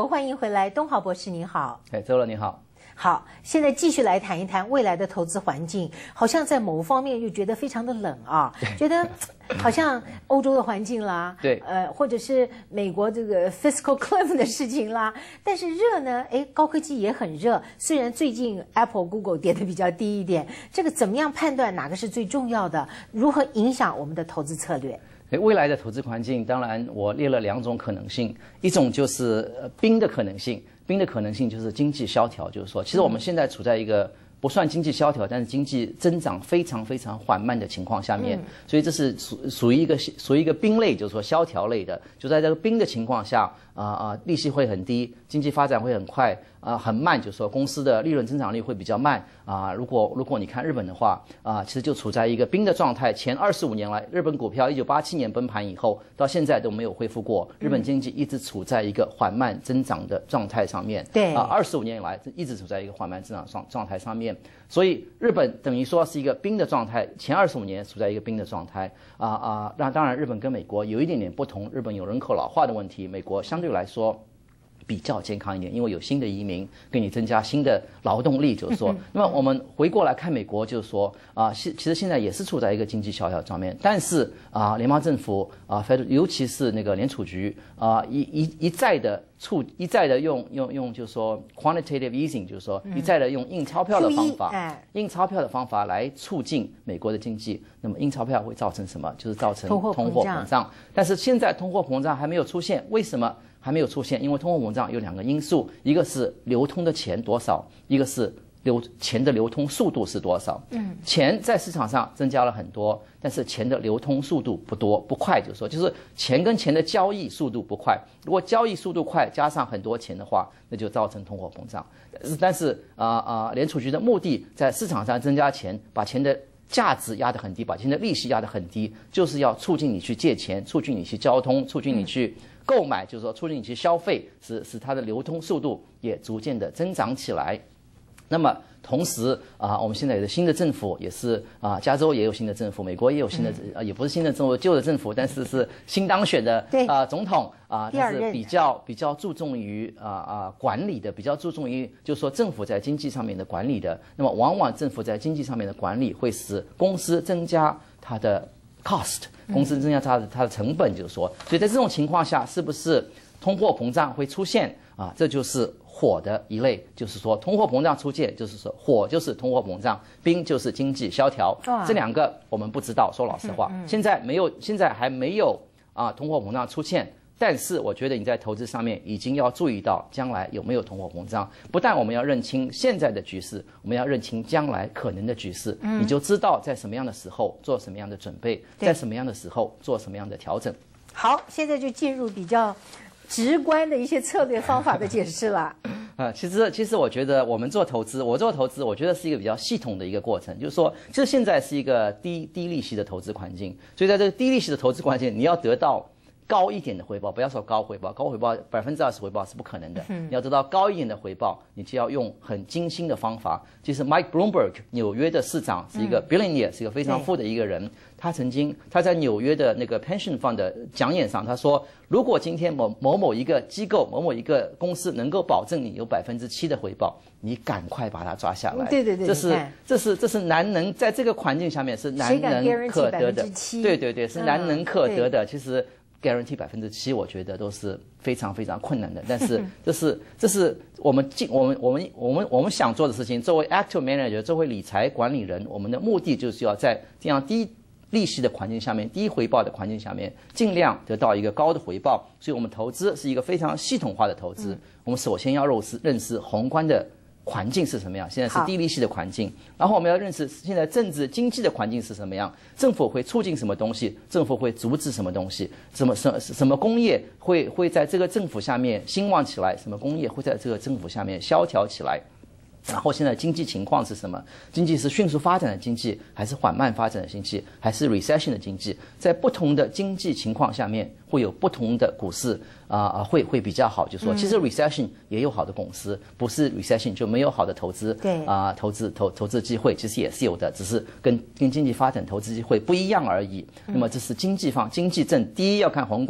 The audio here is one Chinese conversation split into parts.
友，欢迎回来，东豪博士您好。 周乐你好。 好，现在继续来谈一谈未来的投资环境，好像在某方面又觉得非常的冷啊，觉得好像欧洲的环境啦， 对， 或者是美国这个 fiscal cliff 的事情啦，但是热呢，高科技也很热，虽然最近 Apple、Google 跌得比较低一点，这个怎么样判断哪个是最重要的？如何影响我们的投资策略？ 未来的投资环境，当然我列了2种可能性，一种就是冰的可能性。冰的可能性就是经济萧条，就是说，其实我们现在处在一个不算经济萧条，但是经济增长非常非常缓慢的情况下面，所以这是属于一个冰类，就是说萧条类的，就在这个冰的情况下，利息会很低，经济发展会很快，很慢，就是说公司的利润增长率会比较慢如果你看日本的话其实就处在一个冰的状态。前25年来，日本股票1987年崩盘以后，到现在都没有恢复过，日本经济一直处在一个缓慢增长的状态上面。 对 25年以来一直处在一个缓慢增长状态上面，所以日本等于说是一个冰的状态，前25年处在一个冰的状态那当然日本跟美国有一点点不同，日本有人口老化的问题，美国相对来说比较健康一点，因为有新的移民给你增加新的劳动力，就是说，那么我们回过来看美国，就是说其实现在也是处在一个经济萧条上面，但是联邦政府尤其是那个联储局一再的用就是说 quantitative easing， 就是说一再的用印钞票的方法，来促进美国的经济。那么印钞票会造成什么？就是造成通货膨胀。但是现在通货膨胀还没有出现，为什么还没有出现？因为通货膨胀有2个因素，一个是流通的钱多少，一个是钱的流通速度是多少。钱在市场上增加了很多，但是钱的流通速度不快，就是钱跟钱的交易速度不快。如果交易速度快，加上很多钱的话，那就造成通货膨胀。但是联储局的目的在市场上增加钱，把钱的价值压得很低，把钱的利息压得很低，就是要促进你去借钱，促进你去交通，促进你去购买，就是说促进你去消费，使它的流通速度也逐渐的增长起来。那么同时我们现在有新的政府，也是加州也有新的政府，美国也有新的也不是新的政府，旧的政府，但是是新当选的总统他是比较注重于管理的，比较注重于就是说政府在经济上面的管理的。那么往往政府在经济上面的管理会使公司增加它的 cost， 公司增加它的成本，就是说，所以在这种情况下，是不是通货膨胀会出现这就是火的一类，就是说通货膨胀出现，就是说火就是通货膨胀，冰就是经济萧条。这2个我们不知道，说老实话，现在还没有通货膨胀出现。但是我觉得你在投资上面已经要注意到将来有没有通货膨胀。不但我们要认清现在的局势，我们要认清将来可能的局势，你就知道在什么样的时候做什么样的准备，在什么样的时候做什么样的调整。 好，现在就进入比较直观的一些策略方法的解释了。 其实我觉得我做投资，我觉得是一个比较系统的一个过程，就是说，其实现在是一个低利息的投资环境，所以在这个低利息的投资环境，你要得到高一点的回报，不要说高回报，20%回报是不可能的。你要得到高一点的回报，你就要用很精心的方法。其实 Mike Bloomberg 纽约的市长是一个 billionaire， 是一个非常富的一个人。他在纽约的那个 pension fund 的讲演上，他说，如果今天某一个机构、某一个公司能够保证你有7%的回报，你赶快把它抓下来。 对， 这是难能，在这个环境下面是难能可得的。对，是难能可得的。其实guarantee7%，我觉得都是非常非常困难的。但是这是我们想做的事情。作为 active manager， 作为理财管理人，我们的目的就是要在这样低利息的环境下面，低回报的环境下面，尽量得到一个高的回报。所以我们投资是一个非常系统化的投资。我们首先要认识宏观的环境是什么样，现在是低利息的环境，然后我们要认识现在政治经济的环境是什么样，政府会促进什么东西，政府会阻止什么东西，什么工业会在这个政府下面兴旺起来，什么工业会在这个政府下面萧条起来。然后现在经济情况是什么？经济是迅速发展的经济，还是缓慢发展的经济，还是 recession 的经济？在不同的经济情况下面，会有不同的股市会比较好。就说其实 recession 也有好的公司，不是 recession 就没有好的投资。 对投资机会其实也是有的，只是跟经济发展投资机会不一样而已。那么这是经济政，第一要看宏观。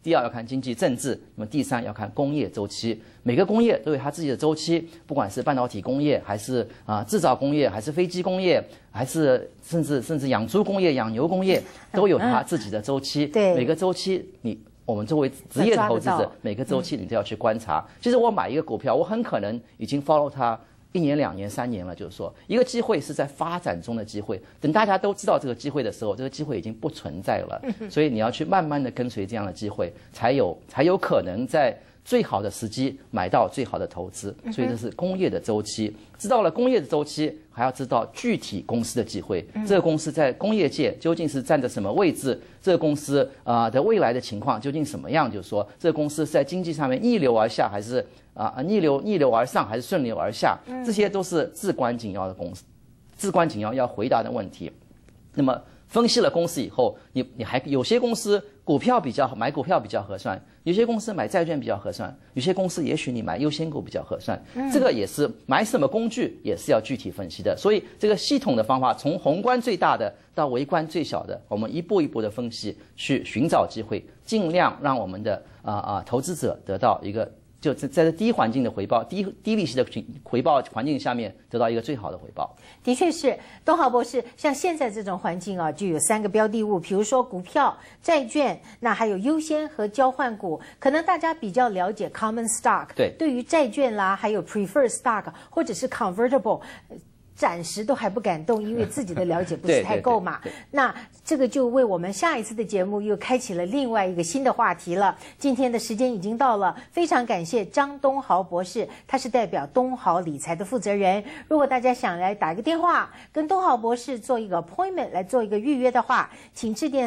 第二要看经济政治，那么第三要看工业周期。每个工业都有它自己的周期，不管是半导体工业，还是制造工业，还是飞机工业，还是甚至养猪工业、养牛工业，都有它自己的周期。 对， 每个周期我们作为职业的投资者，每个周期你都要去观察。其实我买一个股票，我很可能已经 follow 它1年、2年、3年了，就是说一个机会是在发展中的机会，等大家都知道这个机会的时候，这个机会已经不存在了。所以你要去慢慢的跟随这样的机会，才有可能在最好的时机买到最好的投资。所以这是工业的周期。知道了工业的周期，还要知道具体公司的机会。这个公司在工业界究竟是站在什么位置？这个公司的未来的情况究竟什么样？就是说，这个公司是在经济上面逆流而下，还是逆流而上，还是顺流而下？这些都是至关紧要的至关紧要要回答的问题。那么分析了公司以后，你还有些公司买股票比较合算，有些公司买债券比较合算，有些公司也许你买优先股比较合算。这个也是买什么工具也是要具体分析的。所以这个系统的方法，从宏观最大的到微观最小的，我们一步一步的分析，去寻找机会，尽量让我们的投资者得到一个。就在这低环境的回报、低利息的回报环境下面，得到一个最好的回报。 的确是，东豪博士，像现在这种环境啊，就有3个标的物，比如说股票、债券，那还有优先和交换股。可能大家比较了解 common stock， 对于债券啦，还有 preferred stock 或者是 convertible。暂时都还不敢动，因为自己的了解不是太够嘛。那这个就为我们下一次的节目又开启了另外一个新的话题了。今天的时间已经到了，非常感谢张东豪博士，他是代表东豪理财的负责人。如果大家想来打一个电话跟东豪博士做一个 appointment 来做一个预约的话，请致电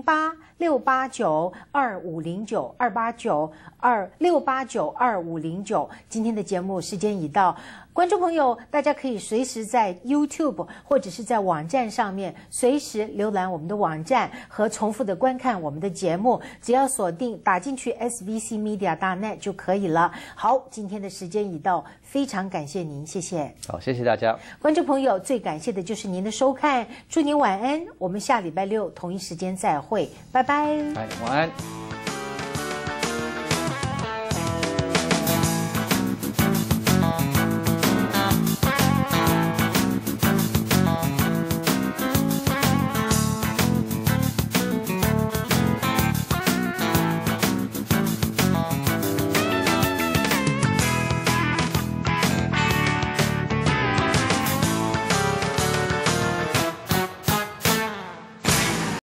408-689-2509-289-689-2509。今天的节目时间已到。观众朋友，大家可以随时在 YouTube 或者是在网站上面随时浏览我们的网站和重复的观看我们的节目，只要锁定打进去 svcmedia.net 就可以了。好，今天的时间已到，非常感谢您，谢谢。 好，谢谢大家。 观众朋友，最感谢的就是您的收看，祝您晚安，我们下礼拜6同一时间再会，拜拜。 晚安。